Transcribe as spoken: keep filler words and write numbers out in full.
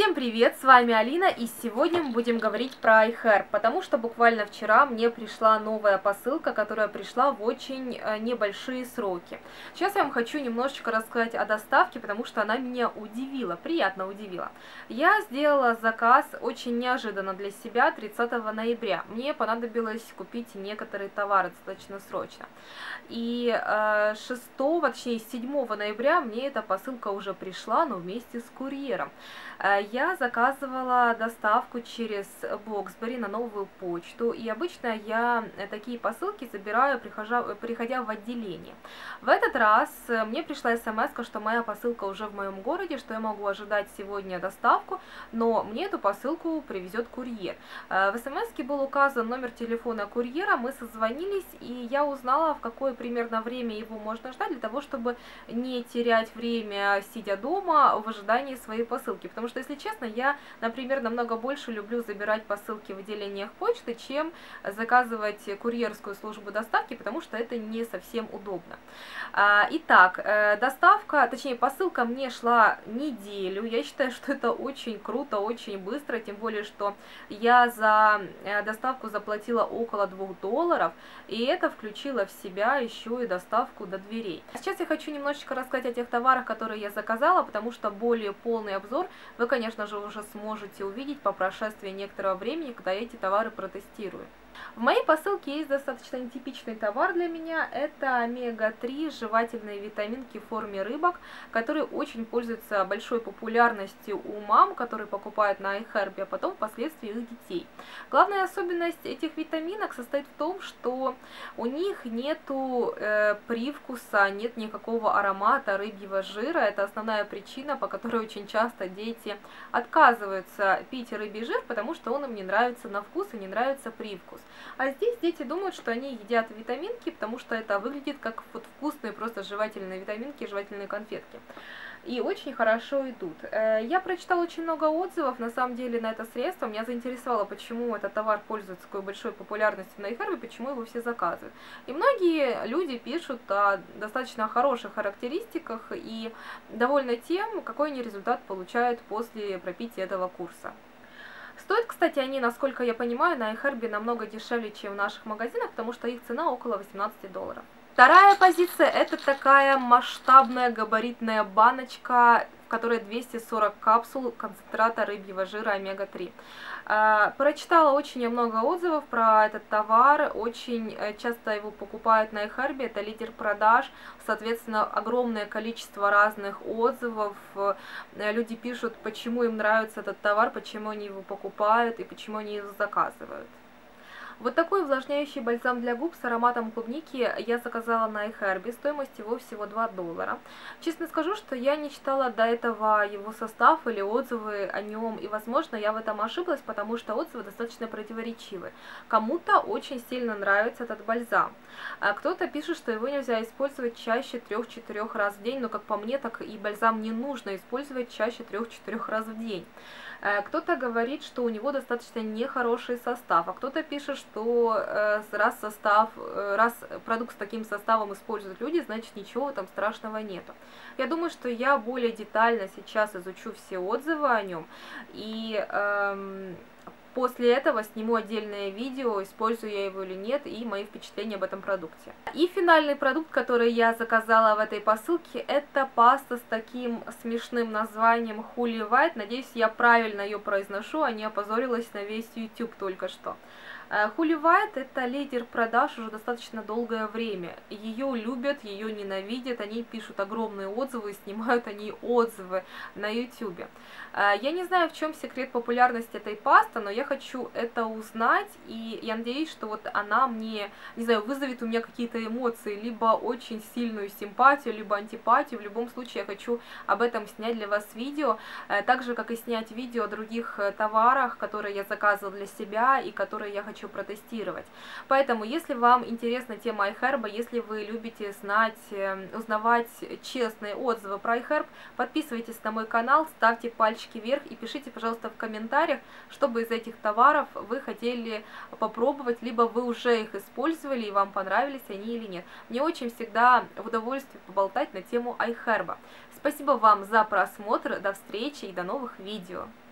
Всем привет, с вами Алина, и сегодня мы будем говорить про iHerb, потому что буквально вчера мне пришла новая посылка, которая пришла в очень небольшие сроки. Сейчас я вам хочу немножечко рассказать о доставке, потому что она меня удивила, приятно удивила. Я сделала заказ очень неожиданно для себя тридцатого ноября. Мне понадобилось купить некоторые товары достаточно срочно. И шестого, точнее седьмого ноября мне эта посылка уже пришла, но вместе с курьером. Я заказывала доставку через Боксбери на новую почту, и обычно я такие посылки забираю, прихожа, приходя в отделение. В этот раз мне пришла смс, что моя посылка уже в моем городе, что я могу ожидать сегодня доставку, но мне эту посылку привезет курьер. В смс был указан номер телефона курьера, мы созвонились, и я узнала, в какое примерно время его можно ждать, для того, чтобы не терять время, сидя дома, в ожидании своей посылки. Потому что, если честно, я, например, намного больше люблю забирать посылки в отделениях почты, чем заказывать курьерскую службу доставки, потому что это не совсем удобно. Итак, доставка, точнее посылка мне шла неделю. Я считаю, что это очень круто, очень быстро, тем более, что я за доставку заплатила около двух долларов, и это включило в себя еще и доставку до дверей. Сейчас я хочу немножечко рассказать о тех товарах, которые я заказала, потому что более полный обзор вы, конечно же, уже сможете увидеть по прошествии некоторого времени, когда я эти товары протестирую. В моей посылке есть достаточно нетипичный товар для меня. Это омега три жевательные витаминки в форме рыбок, которые очень пользуются большой популярностью у мам, которые покупают на iHerb, а потом впоследствии их детей. Главная особенность этих витаминок состоит в том, что у них нету э, привкуса, нет никакого аромата рыбьего жира. Это основная причина, по которой очень часто дети отказываются пить рыбий жир, потому что он им не нравится на вкус и не нравится привкус. А здесь дети думают, что они едят витаминки, потому что это выглядит как вот вкусные просто жевательные витаминки, жевательные конфетки. И очень хорошо идут. Я прочитала очень много отзывов, на самом деле, на это средство. Меня заинтересовало, почему этот товар пользуется такой большой популярностью на iHerb, почему его все заказывают. И многие люди пишут о достаточно хороших характеристиках и довольны тем, какой они результат получают после пропития этого курса. Стоят, кстати, они, насколько я понимаю, на iHerb намного дешевле, чем в наших магазинах, потому что их цена около восемнадцати долларов. Вторая позиция — это такая масштабная габаритная баночка, в которой двести сорок капсул концентрата рыбьего жира омега три. Прочитала очень много отзывов про этот товар, очень часто его покупают на iHerb, это лидер продаж, соответственно, огромное количество разных отзывов. Люди пишут, почему им нравится этот товар, почему они его покупают и почему они его заказывают. Вот такой увлажняющий бальзам для губ с ароматом клубники я заказала на iHerb, стоимость его всего два доллара. Честно скажу, что я не читала до этого его состав или отзывы о нем, и, возможно, я в этом ошиблась, потому что отзывы достаточно противоречивы. Кому-то очень сильно нравится этот бальзам, а кто-то пишет, что его нельзя использовать чаще трех-четырех раз в день, но, как по мне, так и бальзам не нужно использовать чаще трех-четырех раз в день. Кто-то говорит, что у него достаточно нехороший состав, а кто-то пишет, что э, раз состав, э, раз продукт с таким составом используют люди, значит ничего там страшного нету. Я думаю, что я более детально сейчас изучу все отзывы о нем и э, после этого сниму отдельное видео, использую я его или нет, и мои впечатления об этом продукте. И финальный продукт, который я заказала в этой посылке, это паста с таким смешным названием Holy White. Надеюсь, я правильно ее произношу, а не опозорилась на весь YouTube только что. Holy White — это лидер продаж уже достаточно долгое время. Ее любят, ее ненавидят, они пишут огромные отзывы, снимают они отзывы на YouTube. Я не знаю, в чем секрет популярности этой пасты, но я хочу это узнать, и я надеюсь, что вот она мне, не знаю, вызовет у меня какие-то эмоции, либо очень сильную симпатию, либо антипатию. В любом случае, я хочу об этом снять для вас видео, так же, как и снять видео о других товарах, которые я заказывала для себя и которые я хочу протестировать. Поэтому, если вам интересна тема iHerb, если вы любите знать, узнавать честные отзывы про iHerb, подписывайтесь на мой канал, ставьте пальчики вверх и пишите, пожалуйста, в комментариях, чтобы из этих товаров вы хотели попробовать, либо вы уже их использовали и вам понравились они или нет. Мне очень всегда в удовольствие поболтать на тему iHerb. Спасибо вам за просмотр, до встречи и до новых видео.